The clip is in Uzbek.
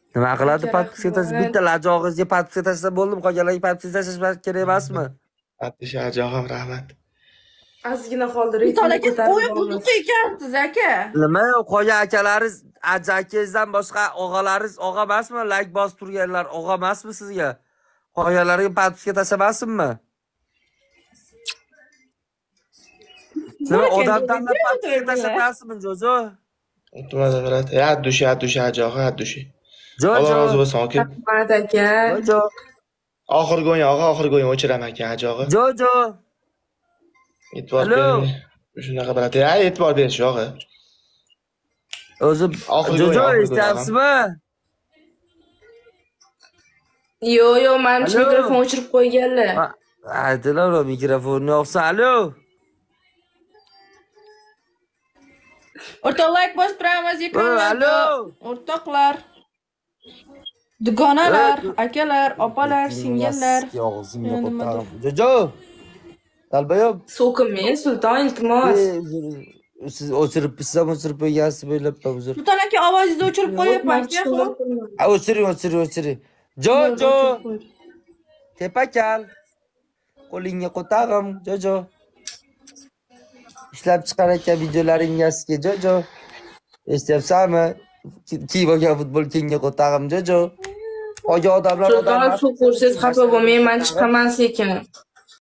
Nima qiladi podpiska tashlab? Bitta lajog'izga podpiska tashlasa bo'ldimi, qolganlarga podpiska tashlash kerak emasmi? Abdisha jog'im rahmat. Ozgina qoldi. Vital aka qo'yib buzuq ekansiz aka. Nima yo'q, qolgan akalaringiz, akangizdan boshqa og'alaringiz og'a emasmi? Like bosib turganlar og'a emasmi sizga? Qolganlarga podpiska tashlamasizmi? Nima odamdan podpiska tashlatasizmi, Jojo? O'tmadi birat. Ya dushi jog'i, dushi. Jojo. Alloh rozi bo'lsin, aka. Rahmat aka. Jojo. Oxirgi o'yin, oxirgi o'yin o'chiraman aka, jog'i. Jojo. E'tibor bering. Shunaqa birat. Ya e'tibor berish jog'i. O'zi Jojo eshityapsizmi? Yo'q, men mikrofon o'chirib qo'yganlar. Aytdilar, mikrofonni yoqsa, alo. O'rtoq like bosib turamiz ekranlarda. O'rtoqlar. Dugonalar, akalar, opalar, singillar. Jojo. Dalbayam. So'kinmang, Sulton, iltimos. Siz o'chirib qo'ygansiz bo'ylabman uzr. Sulton aka ovozingizni o'chirib qo'yapman-ku. O'chiring. Jojo. Tepakal. Qo'lingga qo'tag'im, Jojo. Ishlab chiqar ekan videolaringizga, Jojo. Eshityapsanmi? Kiyib olgan futbol kiyimga qo'tag'im, Jojo. Qolgan odamlar Sulton, suv ko'rsangiz xafa bo'lmang, men chiqaman sekin.